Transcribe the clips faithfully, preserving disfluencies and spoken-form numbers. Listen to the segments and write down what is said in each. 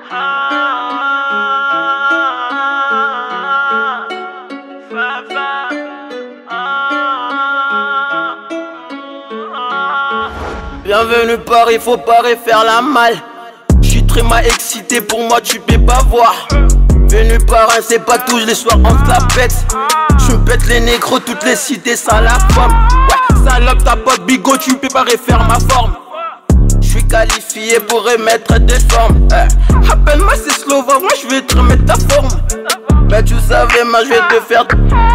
Bienvenue Paris, faut pas refaire la malle. J'suis très mal excité, pour moi tu peux pas voir. Venu par un, c'est pas tout, les soirs on se la pète. J'me pète les négros, toutes les cités, ça la femme. Ouais, salope, ta pote bigot, tu peux pas refaire ma forme. J'suis qualifié pour remettre des formes. eh. Appelle-moi c'est Slova, moi j'vais te remettre ta forme. Mais tu savais, moi j'vais te faire.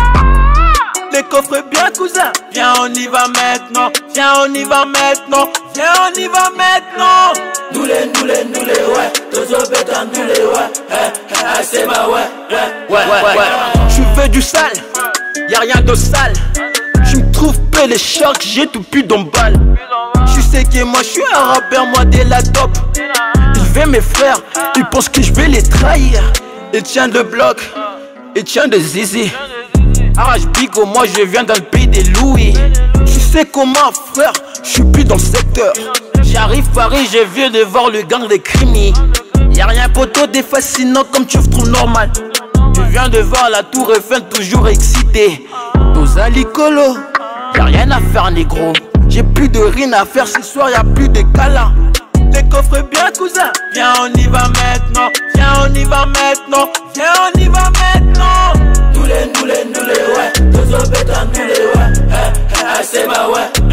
Les coffres bien cousin. Viens on y va maintenant, viens on y va maintenant, viens on y va maintenant. Nous les, nous les, nous les, ouais. Tous au béton, nous les, ouais. Eh, eh, c'est ma ouais, ouais, ouais, ouais, ouais. Je veux du sale, y'a rien de sale. J'me trouve peu les sharks, j'ai tout pu dans balle. Tu sais que moi j'suis un rappeur, moi dès la top. Ils veulent mes frères, ils pensent que je vais les trahir. Ils tiennent de bloc, ils tiennent de zizi. Arrache bigo, moi je viens dans le pays des Louis. Tu sais comment frère, je suis plus dans le secteur. J'arrive Paris, je viens de voir le gang des crimis. Y'a rien poteau des fascinants comme tu trouves normal. Tu viens de voir la tour Eiffel toujours excité. Dos alicolo, y'a rien à faire négro. J'ai plus de rien à faire ce soir, y'a plus de câlins. Les coffres bien cousin. Viens on y va maintenant, viens on y va maintenant, viens on y va maintenant. Nous les, nous les, nous les, ouais. Tous au béton, nous les, ouais. Eh, eh, c'est ma ouais, ouais,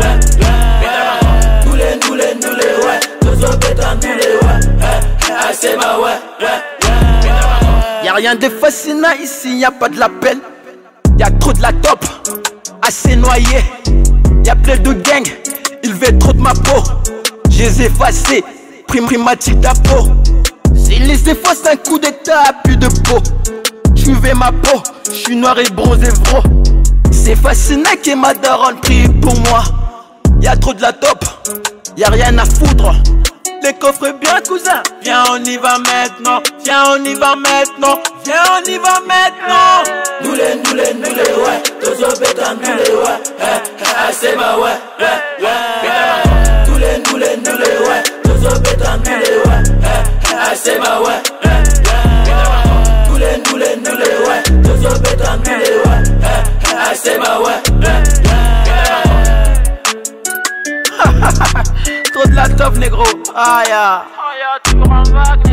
ouais. Nous les, nous les, nous les, ouais. Tous au béton, nous les, ouais. Eh, eh, c'est ma ouais, ouais, ouais. Y'a rien de fascinant ici, y'a pas de la peine. Y'a trop de la top, assez noyé. Y'a plein de gangs, ils veulent trop de ma peau. J'ai effacé, primatique ta peau. S'ils les effacent un coup d'état, plus de peau. J'suis ma peau, j'suis noir et bronzé vro. C'est fascinant que ma daronne prie pour moi. Y'a trop de la top, y'a rien à foutre. Les coffres bien cousin. Viens on y va maintenant, viens on y va maintenant, viens on y va maintenant. Nous les, nous les, nous les, ouais. Tous au béton, nous les, ouais. Eh, eh, c'est ma ouais, ouais, ouais. Nous les, nous les, nous les, ouais. Tous au béton, nous les, ouais. Eh, eh, c'est ma ouais, ouais, ouais. Nous les, nous les, nous les, ouais. Tous au béton, nous les, ouais. Eh, eh, c'est ma ouais, ouais, ouais. Trop de la top négro. Aïe. Aïe, toujours en vague.